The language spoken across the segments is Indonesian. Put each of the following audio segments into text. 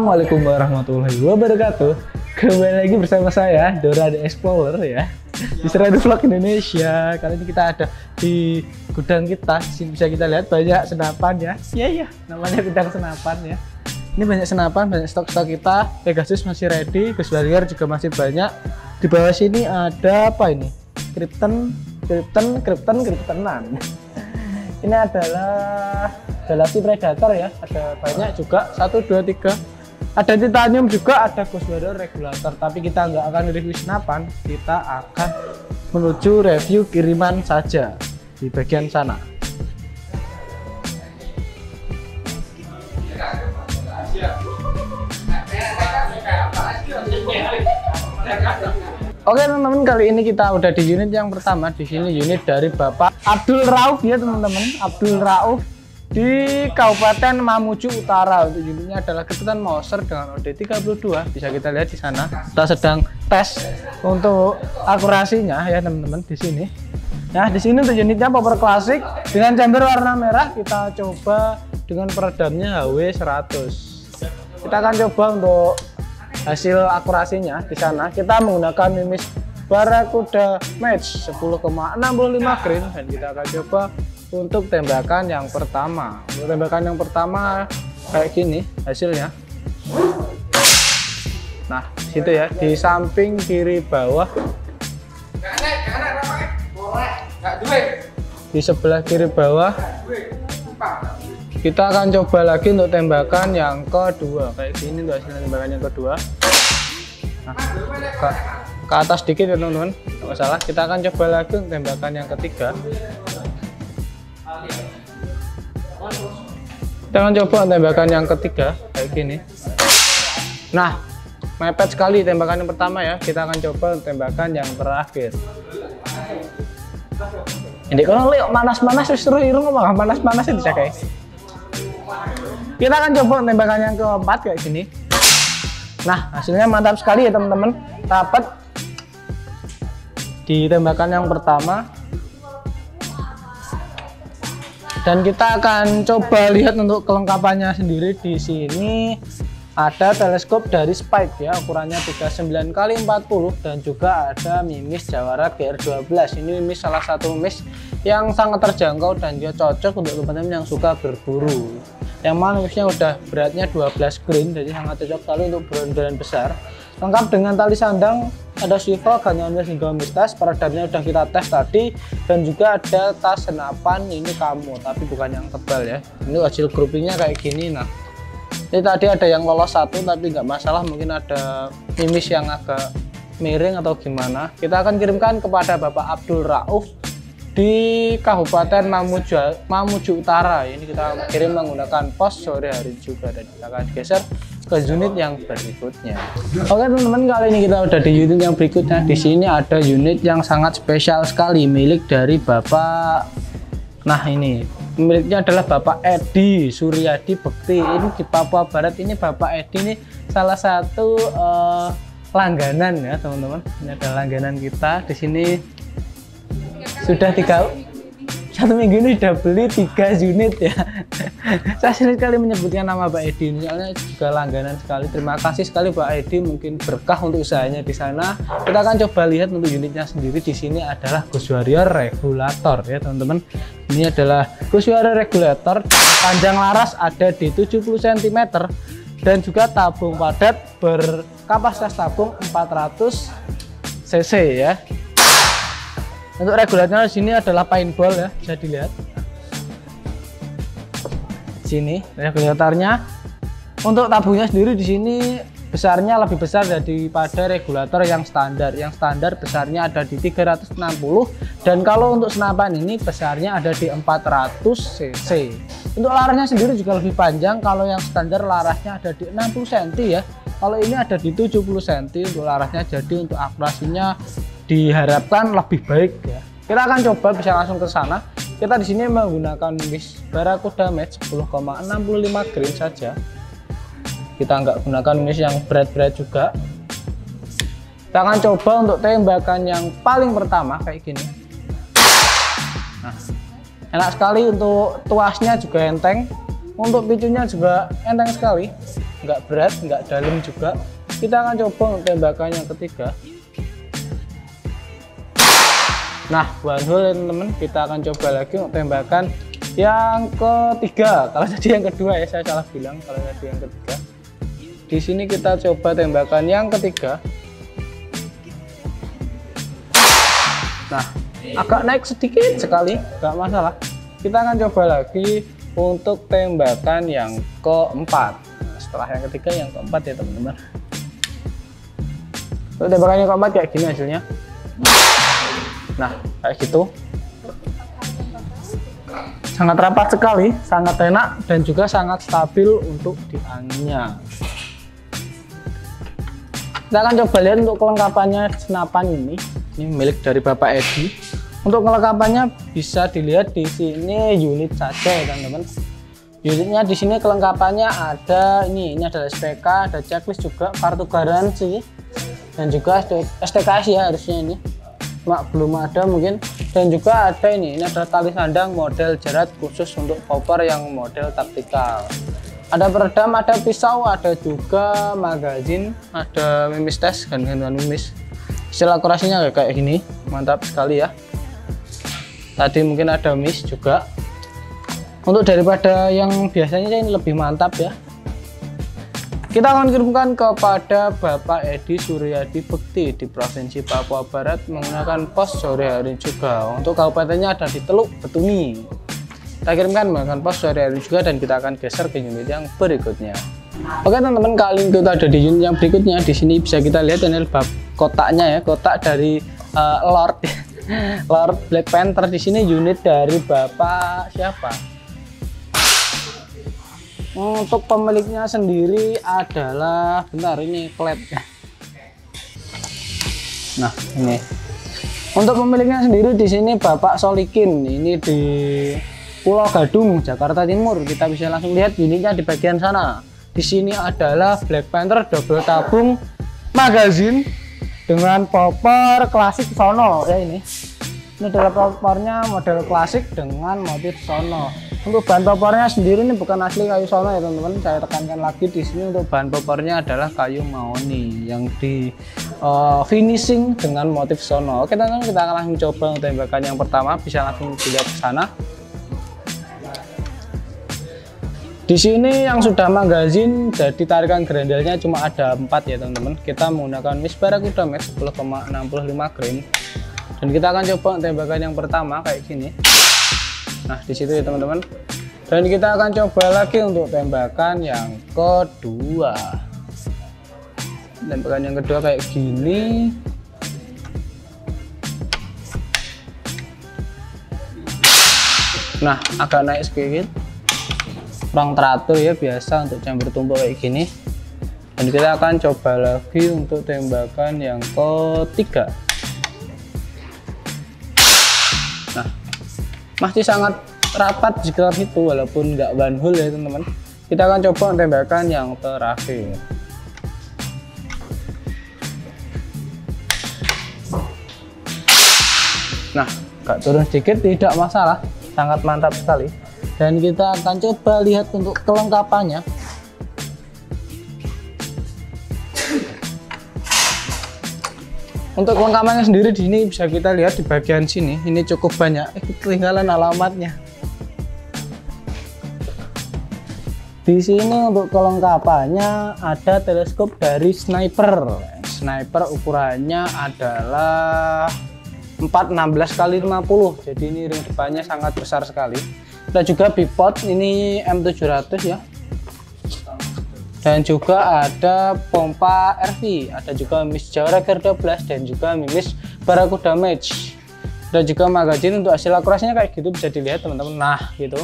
Assalamualaikum warahmatullahi wabarakatuh. Kembali lagi bersama saya Dora The Explorer ya di Seradu Vlog Indonesia. Kali ini kita ada di gudang kita. Di sini bisa kita lihat banyak senapan ya. Iya, namanya gudang senapan ya. Ini banyak senapan, banyak stok-stok kita. Pegasus masih ready, Ghost Warrior juga masih banyak. Di bawah sini ada apa ini? Kryptonan. Ini adalah Galaxy Predator ya, ada banyak juga, 1, 2, 3. Ada titanium juga, ada Ghost Warrior regulator. Tapi kita nggak akan review senapan, kita akan menuju review kiriman saja di bagian sana. Oke teman-teman, kali ini kita udah di unit yang pertama. Di sini unit dari Bapak Abdul Rauf ya teman-teman, Abdul Rauf di Kabupaten Mamuju Utara. Untuk unitnya adalah ketutan Mauser dengan OD32. Bisa kita lihat di sana. Kita sedang tes untuk akurasinya ya teman-teman di sini. Nah, di sini untuk unitnya Popper Classic dengan chamber warna merah. Kita coba dengan peredamnya HW100. Kita akan coba untuk hasil akurasinya di sana. Kita menggunakan mimis Barakuda Match 10,65 grain dan kita akan coba untuk tembakan yang pertama. Untuk tembakan yang pertama kayak gini hasilnya. Nah, situ ya, di samping kiri bawah. Di sebelah kiri bawah. Kita akan coba lagi untuk tembakan yang kedua kayak gini untuk hasil tembakan yang kedua. Nah, ke atas dikit ya teman-teman, nggak masalah. Kita akan coba lagi untuk tembakan yang ketiga. Kita akan coba tembakan yang ketiga kayak gini. Nah, mepet sekali tembakan yang pertama ya. Kita akan coba tembakan yang terakhir. Ini kalau lihat panas-panas seru irung apa panas-panas itu cakai. Kita akan coba tembakan yang keempat kayak gini. Nah, hasilnya mantap sekali ya teman-teman. Dapat di tembakan yang pertama. Dan kita akan coba lihat untuk kelengkapannya sendiri. Di sini ada teleskop dari Spike ya, ukurannya 39x40 dan juga ada mimis Jawara GR12. Ini mimis salah satu mimis yang sangat terjangkau dan dia cocok untuk teman-teman yang suka berburu. Yang mana mimisnya udah beratnya 12 grain, jadi sangat cocok sekali untuk buruan-buruan besar. Lengkap dengan tali sandang, ada swivel, ganyangan hingga mistas. Peredamnya udah kita tes tadi, dan juga ada tas senapan ini kamu, tapi bukan yang tebal ya. Ini hasil groupingnya kayak gini. Nah, ini tadi ada yang lolos satu, tapi nggak masalah, mungkin ada mimis yang agak miring atau gimana. Kita akan kirimkan kepada Bapak Abdul Rauf di Kabupaten Mamuju Utara. Ini kita kirim menggunakan pos sore hari juga, dan kita akan geser ke unit yang berikutnya. Oke teman-teman, kali ini kita udah di unit yang berikutnya. Di sini ada unit yang sangat spesial sekali milik dari Bapak. Nah, ini miliknya adalah Bapak Edi Suryadi Bekti. Ini di Papua Barat. Ini Bapak Edi ini salah satu langganan ya teman-teman. Ini adalah langganan kita. Di sini sudah 1 minggu ini sudah beli 3 unit ya. Saya sering sekali menyebutkan nama Pak Edi, soalnya juga langganan sekali. Terima kasih sekali Pak Edi, mungkin berkah untuk usahanya di sana. Kita akan coba lihat untuk unitnya sendiri. Di sini adalah Ghost Warrior regulator ya teman-teman. Ini adalah Ghost Warrior regulator. Panjang laras ada di 70 cm dan juga tabung padat berkapasitas tabung 400 cc ya. Untuk regulatornya di sini adalah paintball ya, bisa dilihat. Sini regulatornya. Untuk tabungnya sendiri di sini besarnya lebih besar daripada regulator yang standar. Yang standar besarnya ada di 360, dan kalau untuk senapan ini besarnya ada di 400 cc. Untuk larasnya sendiri juga lebih panjang. Kalau yang standar larasnya ada di 60 cm ya. Kalau ini ada di 70 cm untuk larasnya, jadi untuk akurasinya diharapkan lebih baik ya. Kita akan coba bisa langsung ke sana. Kita di sini menggunakan mimis Barakuda Match 10,65 grain saja. Kita nggak gunakan mimis yang berat-berat juga. Kita akan coba untuk tembakan yang paling pertama kayak gini. Nah, enak sekali, untuk tuasnya juga enteng, untuk picunya juga enteng sekali. nggak berat, nggak dalam juga. Kita akan coba untuk tembakan yang ketiga. Nah, one hole ya teman-teman. Kita akan coba lagi untuk tembakan yang ketiga. Kalau tadi yang kedua ya, saya salah bilang. Kalau tadi yang ketiga. Di sini kita coba tembakan yang ketiga. Nah, agak naik sedikit sekali, nggak masalah. Kita akan coba lagi untuk tembakan yang keempat. Setelah yang ketiga, yang keempat ya teman-teman. Untuk tembakan yang keempat kayak gini hasilnya. Nah, kayak gitu. Sangat rapat sekali, sangat enak, dan juga sangat stabil untuk di anginnya. Kita akan coba lihat untuk kelengkapannya senapan ini. Ini milik dari Bapak Edi. Untuk kelengkapannya bisa dilihat di sini unit saja ya teman-teman. Unitnya di sini kelengkapannya ada ini adalah SPK, ada checklist juga, kartu garansi, dan juga STKS ya harusnya ini. Cuma belum ada mungkin. Dan juga ada ini adalah tali sandang model jerat khusus untuk popper yang model taktikal. Ada peredam, ada pisau, ada juga magazin, ada mimis tes dan gantungan mimis. Istilah akurasinya kayak gini, mantap sekali ya. Tadi mungkin ada miss juga. Untuk daripada yang biasanya ini lebih mantap ya. Kita akan kirimkan kepada Bapak Edi Suryadi Bekti di Provinsi Papua Barat menggunakan pos sore hari juga. Untuk kabupatennya ada di Teluk Betumi. Kita kirimkan menggunakan pos sore hari juga dan kita akan geser ke unit yang berikutnya. Oke teman-teman, kali ini kita ada di unit yang berikutnya. Di sini bisa kita lihat ini kotaknya ya, kotak dari Lord Lord Black Panther. Di sini unit dari Bapak siapa? Untuk pemiliknya sendiri adalah, bentar ini klep. Nah ini untuk pemiliknya sendiri di sini Bapak Solikin. Ini di Pulau Gadung, Jakarta Timur. Kita bisa langsung lihat unitnya di bagian sana. Di sini adalah Black Panther double tabung magazine dengan popper klasik sono ya ini. Ini adalah poppernya model klasik dengan motif sono. Untuk bahan poppernya sendiri ini bukan asli kayu sono ya teman-teman. Saya tekankan lagi di sini untuk bahan poppernya adalah kayu mahoni yang di finishing dengan motif sono. Oke teman-teman, kita akan langsung coba untuk tembakan yang pertama. Bisa langsung dilihat ke sana. Di sini yang sudah magazin, jadi tarikan grendelnya cuma ada 4 ya teman-teman. Kita menggunakan Miss Barakuda Max 10,65 grain. Dan kita akan coba tembakan yang pertama kayak gini. Nah di situ ya teman-teman. Dan kita akan coba lagi untuk tembakan yang kedua. Tembakan yang kedua kayak gini. Nah agak naik sedikit, kurang teratur ya, biasa untuk chamber tumpuk kayak gini. Dan kita akan coba lagi untuk tembakan yang ketiga. Nah masih sangat rapat jika itu walaupun nggak one hole ya teman-teman. Kita akan coba tembakan yang terakhir. Nah agak turun sedikit tidak masalah, sangat mantap sekali. Dan kita akan coba lihat untuk kelengkapannya. Untuk kelengkapannya sendiri di sini bisa kita lihat di bagian sini. Ini cukup banyak. Ketinggalan alamatnya. Di sini untuk kelengkapannya ada teleskop dari sniper. Sniper ukurannya adalah 416x50. Jadi ini ring depannya sangat besar sekali. Ada juga bipod ini M700 ya. Dan juga ada pompa RV, ada juga mimis Jawraker 12 dan juga mimis Barakuda Match. Dan juga magazine. Untuk hasil akurasinya kayak gitu bisa dilihat teman-teman. Nah gitu.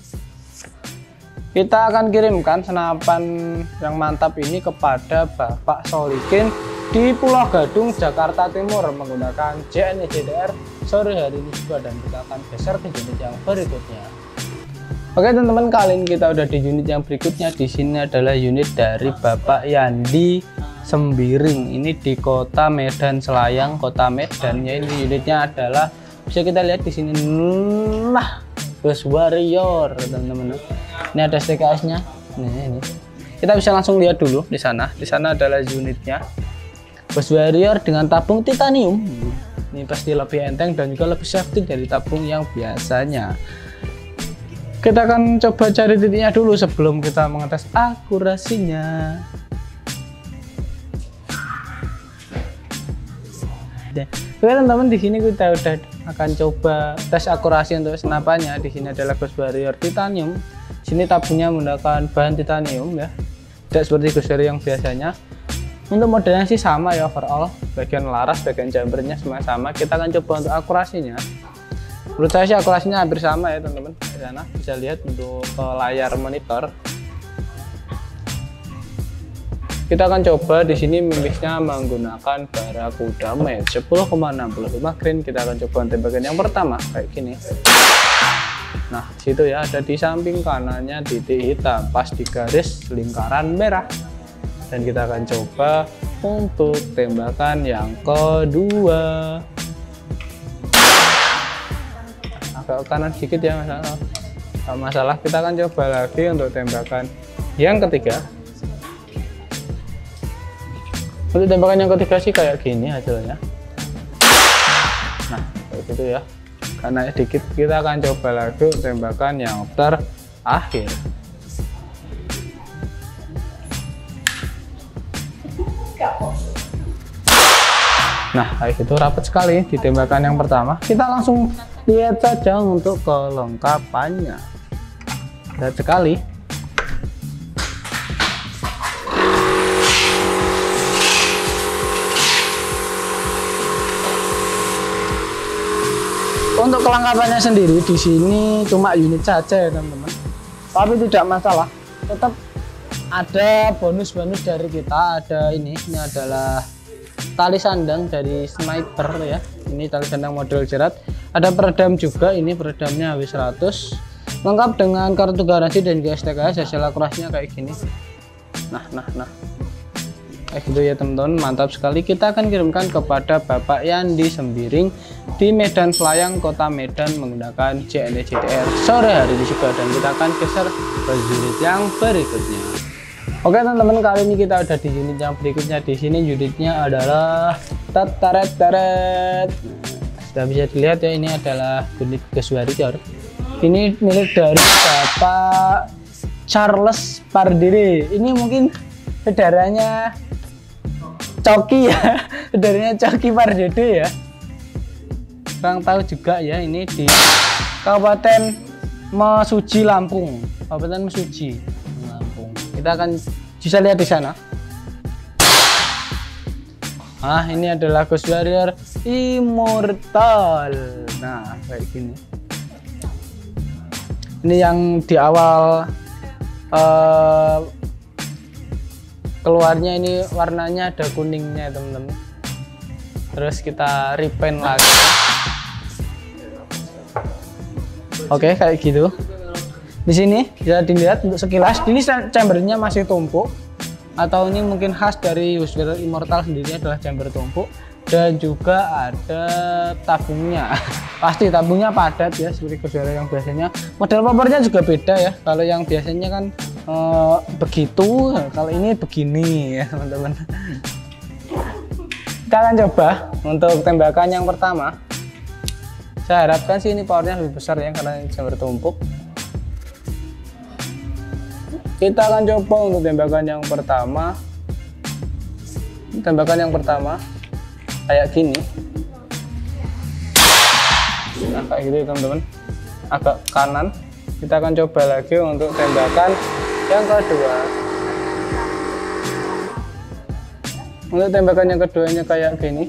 Kita akan kirimkan senapan yang mantap ini kepada Bapak Solikin di Pulau Gadung, Jakarta Timur menggunakan JNE JDR sore hari ini juga. Dan kita akan geser ke unit yang berikutnya. Oke teman-teman, kali ini kita udah di unit yang berikutnya. Di sini adalah unit dari Bapak Yandi Sembiring. Ini di Kota Medan Selayang, Kota Medan. Ya ini unitnya adalah bisa kita lihat di sini. Nah, Bus Warrior teman-teman. Ini ada STKS-nya. Nah, ini Kita bisa langsung lihat dulu di sana. Di sana adalah unitnya. Ghost Warrior dengan tabung titanium. Ini pasti lebih enteng dan juga lebih safety dari tabung yang biasanya. Kita akan coba cari titiknya dulu sebelum kita mengetes akurasinya. Oke teman-teman, di sini kita udah akan coba tes akurasi untuk senapannya. Di sini adalah Ghost Warrior titanium. Sini tabungnya menggunakan bahan titanium ya, tidak seperti Ghost Warrior yang biasanya. Untuk modelnya sih sama ya overall, bagian laras, bagian jumpernya semua sama. Kita akan coba untuk akurasinya. Menurut saya sih akurasinya hampir sama ya teman-teman. Di sana bisa lihat untuk layar monitor. Kita akan coba di sini mimixnya menggunakan Barracuda Match 10,65 grain. Kita akan coba tembakan yang pertama kayak gini. Nah, situ ya, ada di samping kanannya titik hitam pas di garis lingkaran merah. Dan kita akan coba untuk tembakan yang kedua. Agak kanan sedikit ya, masalah. Kita akan coba lagi untuk tembakan yang ketiga. Untuk tembakan yang ketiga sih kayak gini hasilnya. Nah, kayak gitu ya. Karena sedikit, kita akan coba lagi tembakan yang terakhir. Nah, kayak gitu rapat sekali di tembakan yang pertama. Kita langsung lihat saja untuk kelengkapannya. Lihat sekali. Untuk kelengkapannya sendiri di sini cuma unit saja ya teman-teman. Tapi tidak masalah. Tetap ada bonus-bonus dari kita. Ada ini adalah tali sandang dari sniper ya. Ini tali sandang model jerat. Ada peredam juga, ini peredamnya W100. Lengkap dengan kartu garansi dan juga STKS. Hasil akurasinya kayak gini. Nah. Kayak gitu ya teman-teman, mantap sekali. Kita akan kirimkan kepada Bapak Yandi Sembiring di Medan Selayang, Kota Medan menggunakan JNE JTR sore hari ini juga. Dan kita akan geser ke unit yang berikutnya. Oke teman-teman, kali ini kita udah di unit yang berikutnya. Di sini unitnya adalah taret. Sudah bisa dilihat ya, ini adalah unit Ghost Warrior. Ini milik dari Bapak Charles Pardede. Ini mungkin saudaranya Coki ya, saudaranya Coki Pardede ya. Kurang tahu juga ya, ini di Kabupaten Mesuji, Lampung. Kabupaten Mesuji, Lampung. Kita akan bisa lihat di sana. Ah, ini adalah Ghost Warrior Immortal. Nah, kayak gini. Ini yang di awal keluarnya ini warnanya ada kuningnya teman-teman. Terus kita repaint lagi. Oke, kayak gitu. Di sini bisa dilihat untuk sekilas, ini chambernya masih tumpuk, atau ini mungkin khas dari Ghost Warrior Immortal sendiri adalah chamber tumpuk. Dan juga ada tabungnya. Pasti tabungnya padat ya, seperti Ghost Warrior yang biasanya. Model popornya juga beda ya. Kalau yang biasanya kan begitu, kalau ini begini ya teman-teman. Kita akan coba untuk tembakan yang pertama. Saya harapkan sih ini powernya lebih besar ya, karena ini chamber tumpuk. Kita akan coba untuk tembakan yang pertama. Tembakan yang pertama kayak gini. Nah, kayak gitu ya teman-teman, agak kanan. Kita akan coba lagi untuk tembakan yang kedua. Untuk tembakan yang keduanya kayak gini.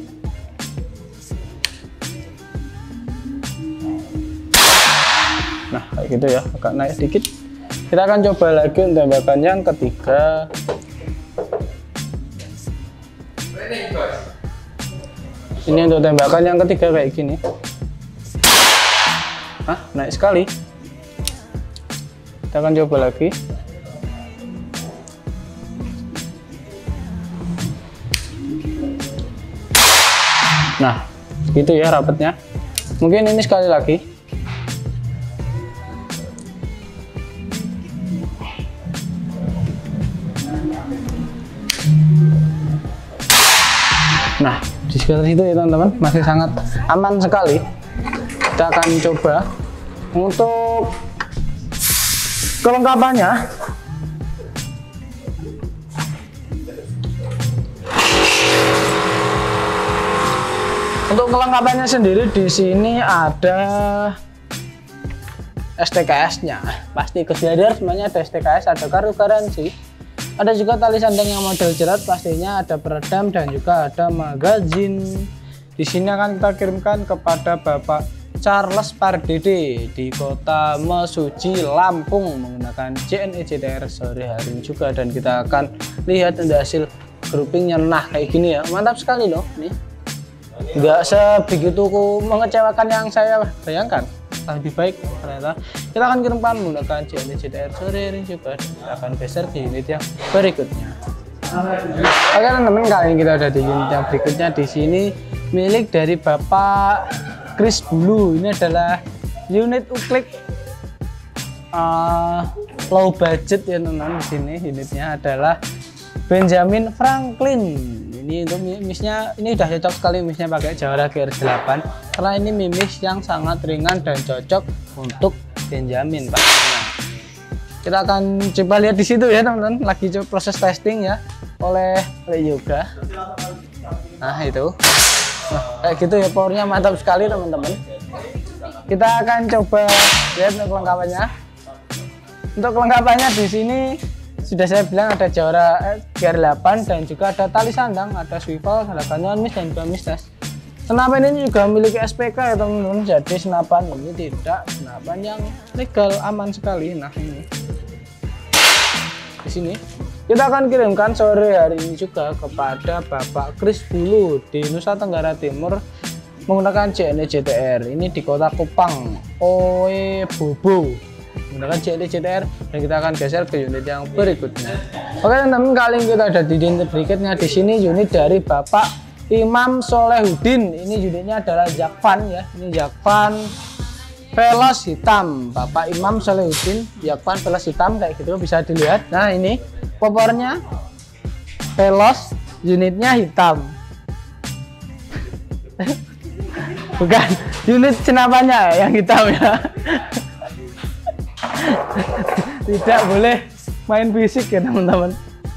Nah, kayak gitu ya, agak naik sedikit. Kita akan coba lagi untuk tembakan yang ketiga. Ini untuk tembakan yang ketiga kayak gini. Nah, naik sekali. Kita akan coba lagi. Nah, gitu ya rapatnya. Mungkin ini sekali lagi. Nah, di sekitar situ ya teman-teman, masih sangat aman sekali. Kita akan coba untuk kelengkapannya. Untuk kelengkapannya sendiri di sini ada STKS-nya. Pasti ikut belajar semuanya ada STKS, ada kartu garansi. Ada juga tali sandang yang model jerat, pastinya ada peredam dan juga ada magazin. Di sini akan kita kirimkan kepada Bapak Charles Pardede di Kota Mesuji, Lampung menggunakan JNE JTR sore hari ini juga, dan kita akan lihat untuk hasil groupingnya. Nah, kayak gini ya, mantap sekali loh nih. Nggak sebegitu mengecewakan yang saya bayangkan, lebih baik ternyata. Kita akan kirimkan menggunakan JNE JTR sore hari juga, dan kita akan geser ke unit yang berikutnya. Oke teman-teman, kali ini kita ada di unit yang berikutnya. Di sini milik dari Bapak Chris Bulu. Ini adalah unit uklik low budget ya teman-teman. Di sini unitnya adalah Benjamin Franklin. Ini untuk mimisnya ini udah cocok sekali, mimisnya pakai Jawara GR8 karena ini mimis yang sangat ringan dan cocok untuk Benjamin pastinya. Kita akan coba lihat di situ ya teman-teman, lagi coba proses testing ya oleh Yoga. Nah itu, nah, kayak gitu ya, powernya mantap sekali teman-teman. Kita akan coba lihat untuk kelengkapannya. Untuk kelengkapannya di sini sudah saya bilang ada Jawara GR8 dan juga ada tali sandang, ada swivel, ada kanyon mis dan juga mistes. Senapan ini juga memiliki SPK ya teman-teman, jadi senapan ini tidak senapan yang legal, aman sekali. Nah ini di sini kita akan kirimkan sore hari ini juga kepada Bapak Chris Bulu di Nusa Tenggara Timur menggunakan JNE JTR. Ini di Kota Kupang, Oe Bobo menggunakan JNE JTR, dan kita akan geser ke unit yang berikutnya. Oke teman-teman, kali ini kita ada di unit berikutnya. Di sini unit dari Bapak Imam Solehudin. Ini unitnya adalah Jakvan ya. Ini Jakvan Veloz hitam. Bapak Imam Solehudin, Jakvan Veloz hitam kayak gitu bisa dilihat. Nah ini popornya Veloz, unitnya hitam. Bukan, unit senapannya yang hitam ya. Tidak boleh main fisik ya teman-teman.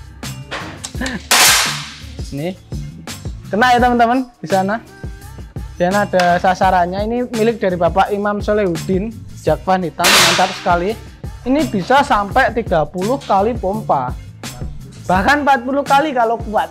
Nih kena ya teman-teman, di sana dan ada sasarannya. Ini milik dari Bapak Imam Solehudin, Jakvan hitam, mantap sekali. Ini bisa sampai 30 kali pompa, bahkan 40 kali kalau kuat.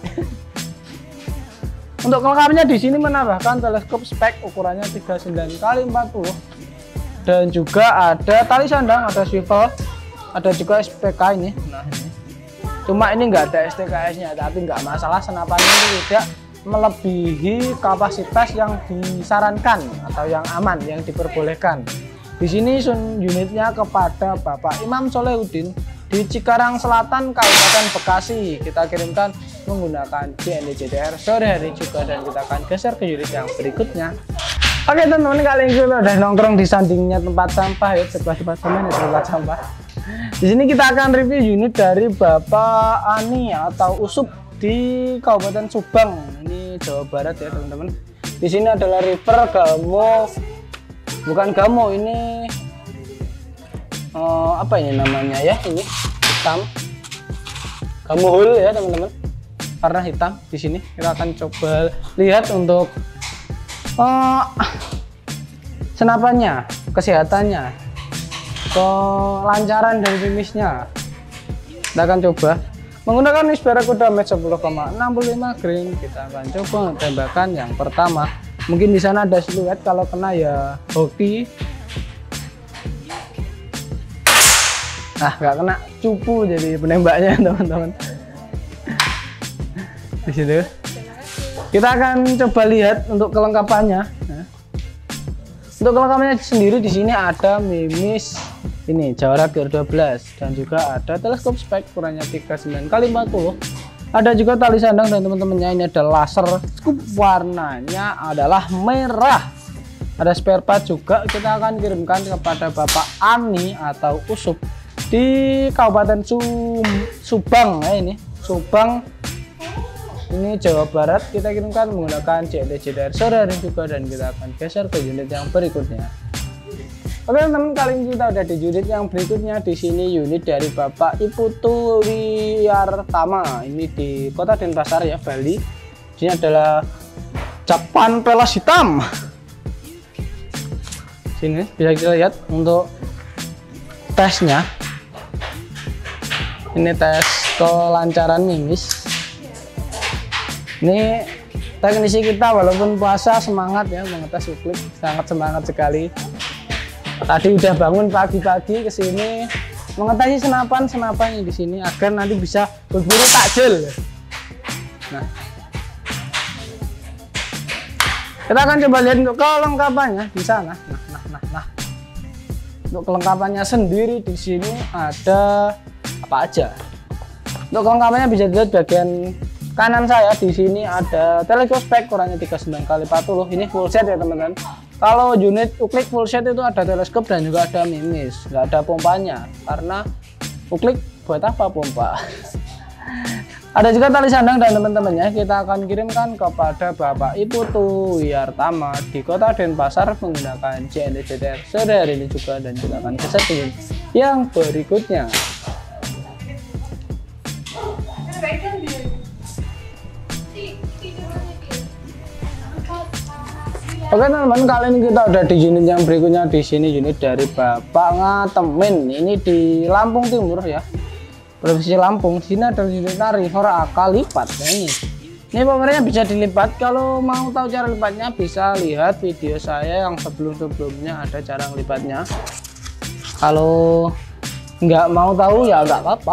Untuk kelengkapannya di sini menambahkan teleskop spek ukurannya 39 kali 40 dan juga ada tali sandang, ada swivel, ada juga SPK ini. Nah ini cuma ini nggak ada STKS-nya, tapi nggak masalah, senapan ini tidak melebihi kapasitas yang disarankan atau yang aman, yang diperbolehkan. Di sini unitnya kepada Bapak Imam Solehudin di Cikarang Selatan, Kabupaten Bekasi. Kita kirimkan menggunakan JNE JTR sore hari juga, dan kita akan geser ke unit yang berikutnya. Oke teman-teman, kali ini kita udah nongkrong di sampingnya tempat sampah ya, sebelah tempat sampah. Di sini kita akan review unit dari Bapak Ani atau Usup di Kabupaten Subang, ini Jawa Barat ya teman-teman. Di sini adalah River Gamo, bukan Gamo, ini apa ini namanya ya, ini hitam, Gamo Hul ya teman-teman, warna hitam. Di sini kita akan coba lihat untuk senapannya, kesehatannya, kelancaran dari mimisnya. Kita akan coba menggunakan mimis Barakuda match 10,65 grain. Kita akan coba tembakan yang pertama. Mungkin di sana ada siluet, kalau kena ya hoki. Nah nggak kena, cupu jadi penembaknya teman-teman. Di situ kita akan coba lihat untuk kelengkapannya. Nah, untuk kelengkapannya sendiri di sini ada mimis ini Jawara GR12 dan juga ada teleskop spek ukurannya 39 kali 40. Ada juga tali sandang dan teman-temannya. Ini ada laser scoop, warnanya adalah merah. Ada spare part juga. Kita akan kirimkan kepada Bapak Ani atau Usup di Kabupaten Subang ya, ini Subang ini Jawa Barat, kita kirimkan menggunakan CNT JDR sore hari juga, dan kita akan geser ke unit yang berikutnya. Oke teman-teman, kali ini kita udah di unit yang berikutnya. Di sini unit dari Bapak Iputu Wiyartama, ini di Kota Denpasar ya, Bali. Ini adalah capan pelas hitam. Sini bisa kita lihat untuk tesnya. Ini tes kelancaran mimis. Ini teknisi kita walaupun puasa semangat ya mengetes uklik, sangat semangat sekali. Tadi udah bangun pagi-pagi ke sini mengetesi senapan-senapannya di sini agar nanti bisa berburu takjil. Nah, kita akan coba lihat untuk kelengkapannya di sana. Nah. Untuk kelengkapannya sendiri di sini ada apa aja? Untuk kelengkapannya bisa dilihat bagian kanan saya. Di sini ada teleskop spek ukurannya 39x40. Ini full set ya teman-teman. Kalau unit uklik full set itu ada teleskop dan juga ada mimis, nggak ada pompanya karena uklik buat apa pompa. Ada juga tali sandang dan teman-temannya kita akan kirimkan kepada Bapak Iputu Wiyartama di Kota Denpasar menggunakan CNT JDR sore hari ini juga, dan kita akan geser ke yang berikutnya. Oke teman-teman, kali ini kita udah di unit yang berikutnya. Di sini unit dari Bapak Ngatemin, ini di Lampung Timur ya, Provinsi Lampung. Sini ada unit river AK lipat. Nah, ini pomernya bisa dilipat. Kalau mau tahu cara lipatnya bisa lihat video saya yang sebelumnya, ada cara ngelipatnya. Kalau nggak mau tahu ya nggak apa-apa.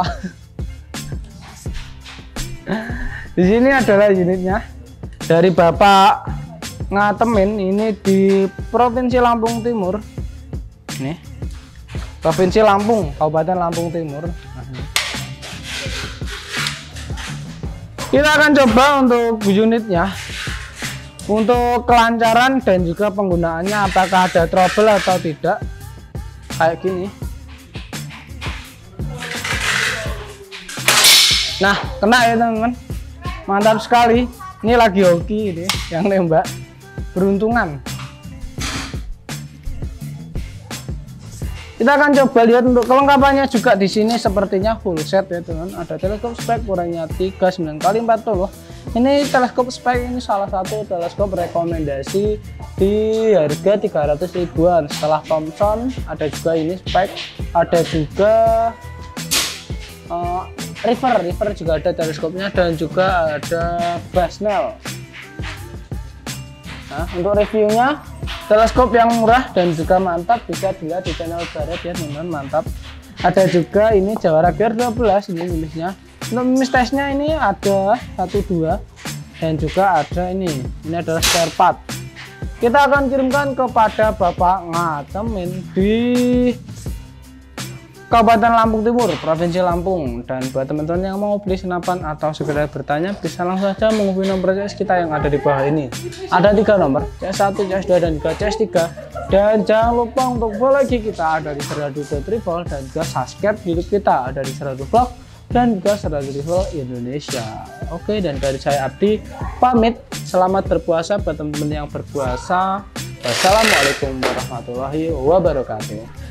Di sini adalah unitnya dari Bapak Ngatemin, ini di Provinsi Lampung Timur. Nih, Provinsi Lampung, Kabupaten Lampung Timur. Kita akan coba untuk unitnya, untuk kelancaran dan juga penggunaannya, apakah ada trouble atau tidak. Kayak gini. Nah, kena ya teman-teman, mantap sekali. Ini lagi hoki ini yang nembak, beruntungan. Kita akan coba lihat untuk kelengkapannya juga. Di sini sepertinya full set ya teman. Ada teleskop spek ukurannya 39x40. Ini teleskop spek ini salah satu teleskop rekomendasi di harga 300 ribuan. Setelah Thomson ada juga ini spek, ada juga River juga ada teleskopnya, dan juga ada Basnel. Nah, untuk reviewnya, teleskop yang murah dan juga mantap bisa dilihat di channel Barat ya teman-teman, mantap. Ada juga ini Jawara Gear 12, ini mimisnya. Untuk mimis tesnya ini ada 1-2, dan juga ada ini adalah spare part. Kita akan kirimkan kepada Bapak Ngatemin di Kabupaten Lampung Timur, Provinsi Lampung. Dan buat teman-teman yang mau beli senapan atau sekedar bertanya, bisa langsung saja menghubungi nomor CS kita yang ada di bawah ini. Ada 3 nomor, CS1, CS2, dan juga CS3. Dan jangan lupa untuk follow IG kita, ada di Seradu Triple, dan juga subscribe YouTube kita, ada di Seradu Vlog dan juga Seradu Rival Indonesia. Oke, dan dari saya Abdi pamit. Selamat berpuasa buat teman-teman yang berpuasa. Wassalamualaikum warahmatullahi wabarakatuh.